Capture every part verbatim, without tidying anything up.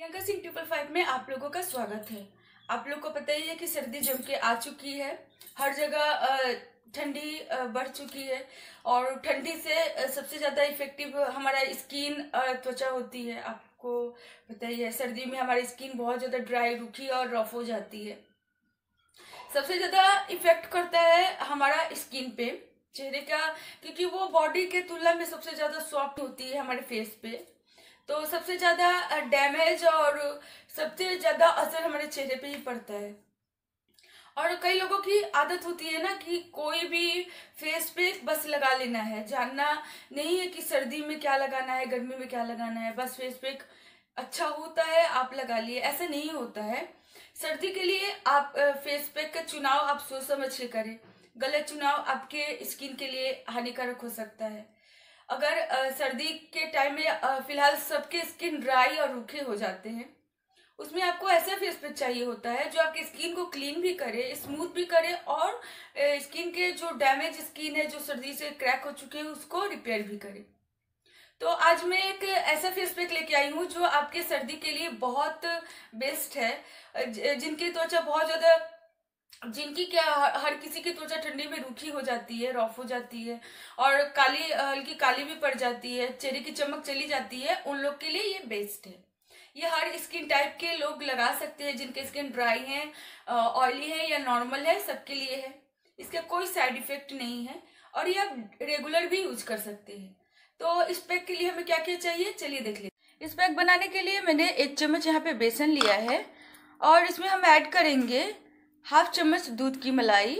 Priyanka Singh triple five में आप लोगों का स्वागत है। आप लोग को पता ही है कि सर्दी जम के आ चुकी है, हर जगह ठंडी बढ़ चुकी है और ठंडी से सबसे ज़्यादा इफेक्टिव हमारा स्किन त्वचा होती है। आपको पता ही है सर्दी में हमारी स्किन बहुत ज़्यादा ड्राई, रूखी और रफ हो जाती है। सबसे ज़्यादा इफेक्ट करता है हमारा स्किन पे, चेहरे का, क्योंकि वो बॉडी के तुलना में सबसे ज़्यादा सॉफ्ट होती है हमारे फेस पे। तो सबसे ज्यादा डैमेज और सबसे ज्यादा असर हमारे चेहरे पे ही पड़ता है। और कई लोगों की आदत होती है ना कि कोई भी फेस पे बस लगा लेना है, जानना नहीं है कि सर्दी में क्या लगाना है, गर्मी में क्या लगाना है, बस फेस पे अच्छा होता है आप लगा लिए। ऐसा नहीं होता है। सर्दी के लिए आप फेस पैक का चुनाव आप सोच समझ के करें। गलत चुनाव आपके स्किन के लिए हानिकारक हो सकता है। अगर आ, सर्दी के टाइम में फिलहाल सबके स्किन ड्राई और रूखे हो जाते हैं, उसमें आपको ऐसा फेस पैक चाहिए होता है जो आपकी स्किन को क्लीन भी करे, स्मूथ भी करे और स्किन के जो डैमेज स्किन है, जो सर्दी से क्रैक हो चुके हैं, उसको रिपेयर भी करे। तो आज मैं एक ऐसा फेस पैक लेके आई हूँ जो आपके सर्दी के लिए बहुत बेस्ट है। जिनकी त्वचा बहुत ज्यादा जिनकी क्या हर किसी की त्वचा ठंडी में रूखी हो जाती है, रफ हो जाती है और काली हल्की काली भी पड़ जाती है, चेहरे की चमक चली जाती है, उन लोग के लिए ये बेस्ट है। ये हर स्किन टाइप के लोग लगा सकते हैं, जिनके स्किन ड्राई है, ऑयली है या नॉर्मल है, सबके लिए है। इसका कोई साइड इफेक्ट नहीं है और ये आप रेगुलर भी यूज कर सकते हैं। तो इस पैक के लिए हमें क्या क्या चाहिए, चलिए देख लेते। इस पैक बनाने के लिए मैंने एक चम्मच यहाँ पे बेसन लिया है और इसमें हम ऐड करेंगे हाफ चम्मच दूध की मलाई।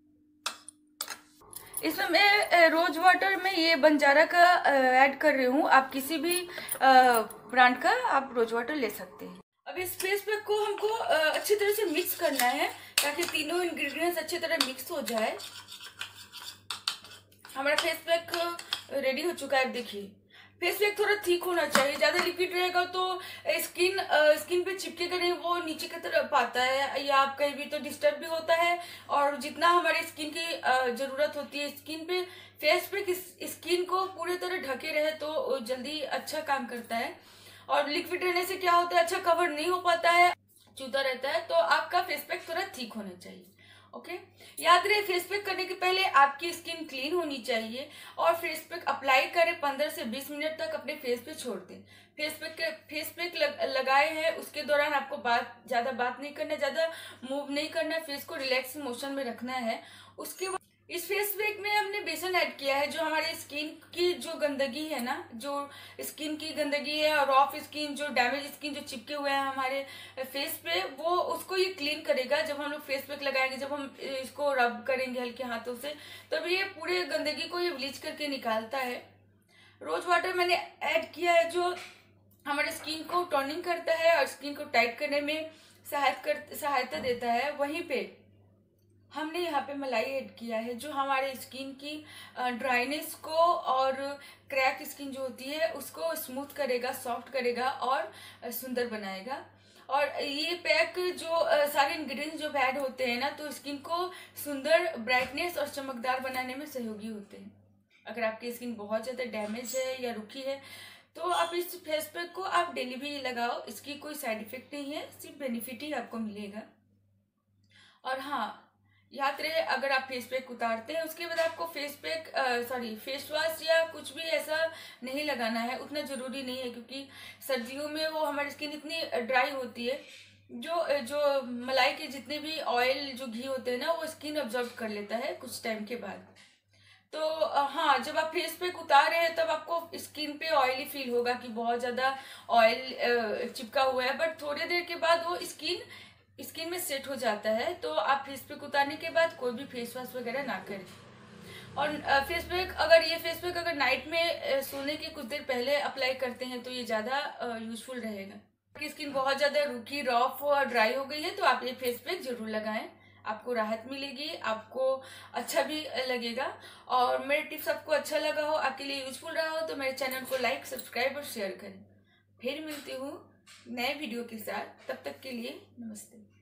इसमें मैं रोज वाटर में ये बंजारा का ऐड कर रही हूँ। आप किसी भी ब्रांड का आप रोज वाटर ले सकते हैं। अब इस फेस पैक को हमको अच्छी तरह से मिक्स करना है ताकि तीनों इंग्रेडिएंट्स अच्छी तरह मिक्स हो जाए। हमारा फेस पैक रेडी हो चुका है। देखिए फेस पैक थोड़ा थिक होना चाहिए, ज्यादा लिक्विड रहेगा तो स्किन स्किन पे चिपकेगा नहीं, वो नीचे की तरफ आता है या आप कहीं भी तो डिस्टर्ब भी होता है। और जितना हमारे स्किन की जरूरत होती है स्किन पे, फेस पे स्किन को पूरी तरह ढके रहे तो जल्दी अच्छा काम करता है। और लिक्विड रहने से क्या होता है, अच्छा कवर नहीं हो पाता है, चूता रहता है। तो आपका फेस पैक थोड़ा थिक होना चाहिए। Okay okay? याद रहे फेस पैक करने के पहले आपकी स्किन क्लीन होनी चाहिए और फेस पैक अप्लाई करें पंद्रह से बीस मिनट तक अपने फेस पे छोड़ दें। फेस पैक फेस पैक लग, लगाए हैं उसके दौरान आपको बात ज्यादा बात नहीं करना, ज्यादा मूव नहीं करना, फेस को रिलैक्स मोशन में रखना है। उसके बाद इस फेस पैक में हमने बेसन ऐड किया है जो हमारे स्किन की जो गंदगी है ना, जो स्किन की गंदगी है और रफ स्किन, जो डैमेज स्किन जो चिपके हुए हैं हमारे फेस पे, वो उसको ये क्लीन करेगा। जब हम लोग फेस पैक लगाएंगे, जब हम इसको रब करेंगे हल्के हाथों से, तब ये पूरे गंदगी को ये ब्लीच करके निकालता है। रोज वाटर मैंने ऐड किया है जो हमारे स्किन को टोनिंग करता है और स्किन को टाइट करने में सहायता सहायता देता है। वहीं पे हमने यहाँ पे मलाई ऐड किया है जो हमारे स्किन की ड्राइनेस को और क्रैक स्किन जो होती है उसको स्मूथ करेगा, सॉफ्ट करेगा और सुंदर बनाएगा। और ये पैक जो सारे इंग्रेडिएंट्स जो ऐड होते हैं ना, तो स्किन को सुंदर, ब्राइटनेस और चमकदार बनाने में सहयोगी होते हैं। अगर आपकी स्किन बहुत ज़्यादा डैमेज है या रुखी है तो आप इस फेस पैक को आप डेली भी लगाओ। इसकी कोई साइड इफेक्ट नहीं है, सिर्फ बेनिफिट ही आपको मिलेगा। और हाँ, याद रहे अगर आप फेस पैक उतारते हैं उसके बाद आपको face pack sorry face wash या कुछ भी ऐसा नहीं लगाना है, उतना जरूरी नहीं है, क्योंकि सर्दियों में वो हमारी स्किन इतनी ड्राई होती है, जो जो मलाई के जितने भी ऑयल, जो घी होते हैं ना, वो स्किन ऑब्जर्व कर लेता है कुछ टाइम के बाद। तो हाँ, जब आप फेस पैक उतार रहे हैं तब आपको स्किन पे ऑयली फील होगा कि बहुत ज्यादा ऑयल चिपका हुआ है, बट थोड़ी देर के बाद वो स्किन स्किन में सेट हो जाता है। तो आप फेस पैक उतारने के बाद कोई भी फेस वॉश वगैरह ना करें। और फेस पैक अगर ये फेस पैक अगर नाइट में सोने के कुछ देर पहले अप्लाई करते हैं तो ये ज्यादा यूजफुल रहेगा। आपकी स्किन बहुत ज्यादा रूखी, रफ और ड्राई हो गई है तो आप ये फेस पैक जरूर लगाएं, आपको राहत मिलेगी, आपको अच्छा भी लगेगा। और मेरे टिप्स आपको अच्छा लगा हो, आपके लिए यूजफुल रहा हो तो मेरे चैनल को लाइक, सब्सक्राइब और शेयर करें। फिर मिलती हूँ नए वीडियो के साथ, तब तक के लिए नमस्ते।